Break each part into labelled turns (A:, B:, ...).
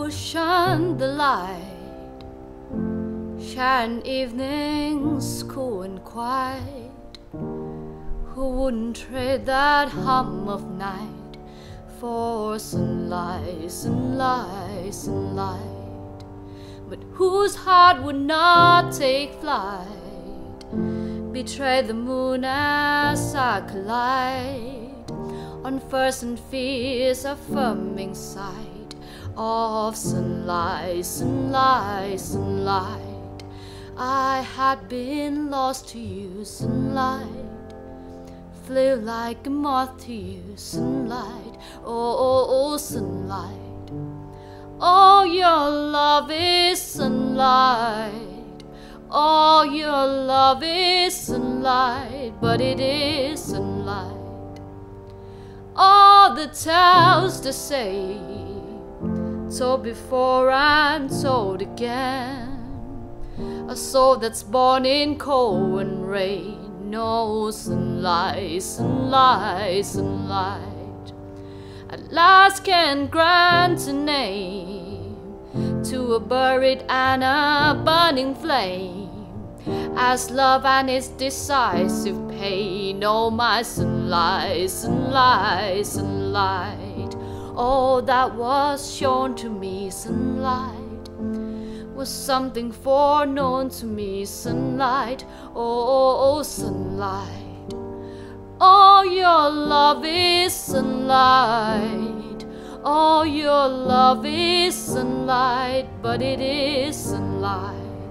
A: shine the light, shine evenings cool and quiet. Who wouldn't trade that hum of night for sunlight, sunlight, sunlight? But whose heart would not take flight, betray the moon as I collide on first and fierce affirming sight of sunlight, sunlight, sunlight. I had been lost to you, sunlight, flew like a moth to you, sunlight. Oh, oh, oh, sunlight. Oh, your love is sunlight. Oh, your love is sunlight, but it is sunlight. All the tales they say, told before and told again. A soul that's born in cold and rain knows sunlight, sunlight, sunlight. At last can grant a name to a buried and a burning flame, as love and its decisive pain. Oh, my sunlight, sunlight, sunlight. All that was shown to me, sunlight, was something foreknown to me, sunlight. Oh, oh, oh, sunlight. Oh, your love is sunlight. Oh, your love is sunlight, but it is sunlight.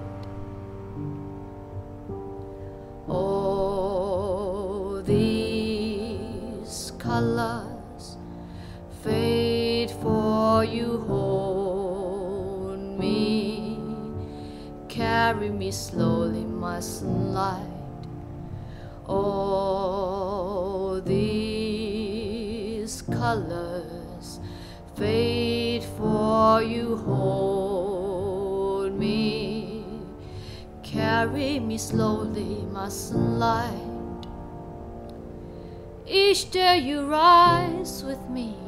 A: Oh, these colors fade for you, hold me, carry me slowly, my sunlight. Oh, these colors fade for you, hold me, carry me slowly, my sunlight. Each day you rise with me,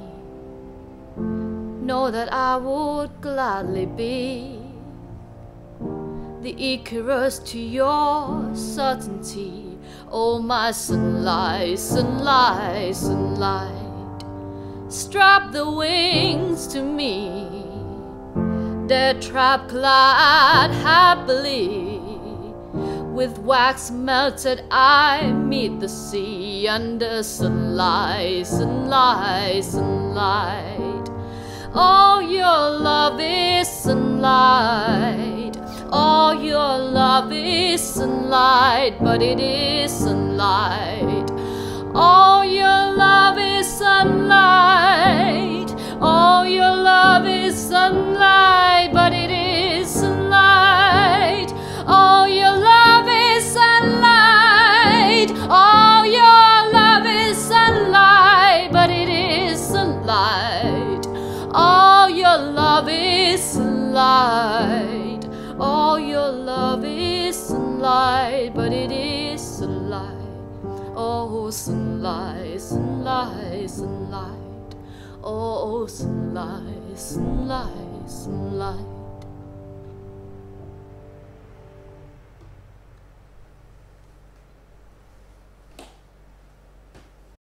A: know that I would gladly be the Icarus to your certainty. Oh, my sunlight, sunlight, sunlight. Strap the wings to me, their trap clad happily. With wax melted I meet the sea under sunlight, sunlight, sunlight. Oh, your love is sunlight. Oh, your love is sunlight, but it is sunlight. Oh, your love is sunlight. Oh, your love is sunlight, but it is sunlight. Oh, your love is sunlight. Oh, your love is sunlight, but it is sunlight. Oh, your love is sunlight. Oh, your love is sunlight, but it is sunlight. Oh, sunlight, sunlight, sunlight. Oh, sunlight, sunlight, sunlight.